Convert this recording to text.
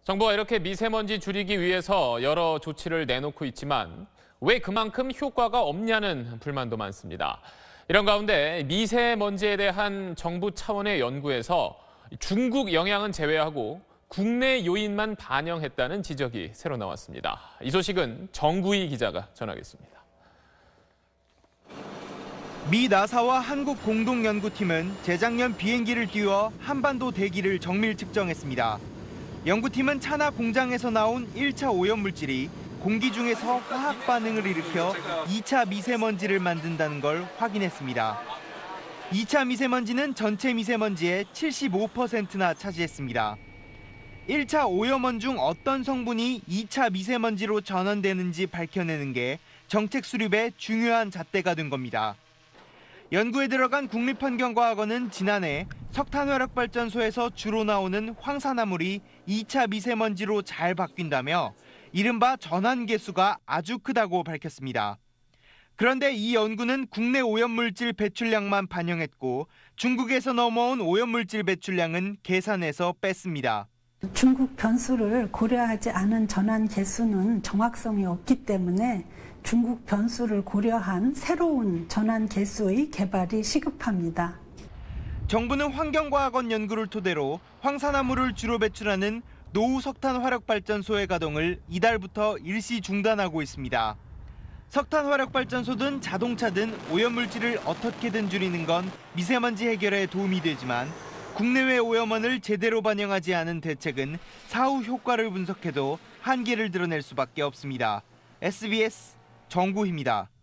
정부가 이렇게 미세먼지 줄이기 위해서 여러 조치를 내놓고 있지만 왜 그만큼 효과가 없냐는 불만도 많습니다. 이런 가운데 미세먼지에 대한 정부 차원의 연구에서 중국 영향은 제외하고 국내 요인만 반영했다는 지적이 새로 나왔습니다. 이 소식은 정구희 기자가 전하겠습니다. 미 나사와 한국 공동연구팀은 재작년 비행기를 띄워 한반도 대기를 정밀 측정했습니다. 연구팀은 차나 공장에서 나온 1차 오염물질이 공기 중에서 화학 반응을 일으켜 2차 미세먼지를 만든다는 걸 확인했습니다. 2차 미세먼지는 전체 미세먼지의 75%나 차지했습니다. 1차 오염원 중 어떤 성분이 2차 미세먼지로 전환되는지 밝혀내는 게 정책 수립의 중요한 잣대가 된 겁니다. 연구에 들어간 국립환경과학원은 지난해 석탄화력발전소에서 주로 나오는 황산화물이 2차 미세먼지로 잘 바뀐다며 이른바 전환 계수가 아주 크다고 밝혔습니다. 그런데 이 연구는 국내 오염물질 배출량만 반영했고 중국에서 넘어온 오염물질 배출량은 계산해서 뺐습니다. 중국 변수를 고려하지 않은 전환 계수는 정확성이 없기 때문에 중국 변수를 고려한 새로운 전환 계수의 개발이 시급합니다. 정부는 환경과학원 연구를 토대로 황산화물을 주로 배출하는 노후석탄화력발전소의 가동을 이달부터 일시 중단하고 있습니다. 석탄화력발전소든 자동차든 오염물질을 어떻게든 줄이는 건 미세먼지 해결에 도움이 되지만 국내외 오염원을 제대로 반영하지 않은 대책은 사후 효과를 분석해도 한계를 드러낼 수밖에 없습니다. SBS 정구희입니다.